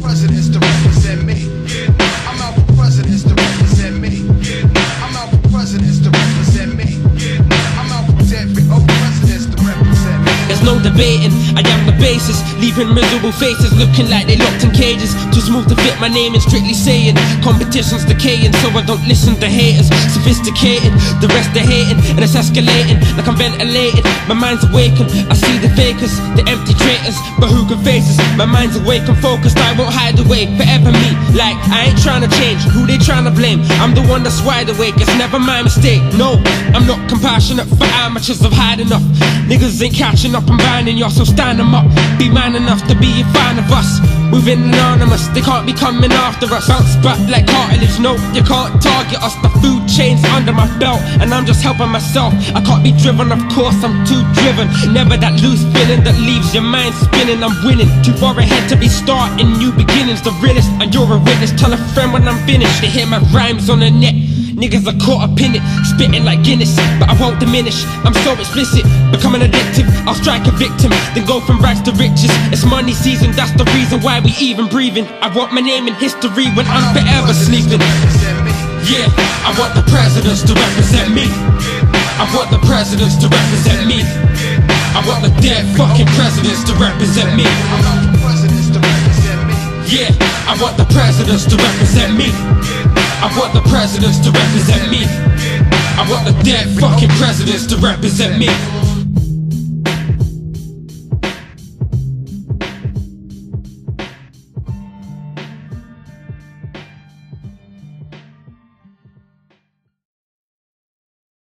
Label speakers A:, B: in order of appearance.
A: presidents to represent me. I'm out for presidents to represent me. I'm out for presidents to represent me. I'm out for every old presidents to represent me.
B: There's no debating, I am the basis. Leaving miserable faces looking like they locked in cages. Too smooth to fit my name and strictly saying competition's decaying, so I don't listen to haters. Sophisticated, the rest are hating, and it's escalating like I'm ventilated. My mind's awakened, I see the fakers, the empty traitors, but who can face us? My mind's awake and focused, I won't hide away. Forever me, like I ain't trying to change. Who they trying to blame? I'm the one that's wide awake, it's never my mistake. No, I'm not compassionate for amateurs, I've had enough. Niggas ain't catching up, I'm binding y'all, so stand them up. Be man enough to be a fan of us. Moving anonymous, they can't be coming after us. Bounce back like cartilage, no, you can't target us. The food chain's under my belt, and I'm just helping myself. I can't be driven, of course, I'm too driven. Never that loose feeling that leaves your mind spinning. I'm winning, too far ahead to be starting new beginnings. The realest, and you're a witness. Tell a friend when I'm finished. They hear my rhymes on the net. Niggas are caught up in it, spitting like Guinness, but I won't diminish. I'm so explicit, becoming addictive. I'll strike a victim, then go from rags to riches. It's money season, that's the reason why we even breathing. I want my name in history when I'm forever sleeping. Yeah, I want the presidents to represent me. I want the presidents to represent me. I want the dead fucking presidents to represent me. Yeah, I want the presidents to represent me. I want the presidents to represent me. I want the dead fucking presidents to represent me.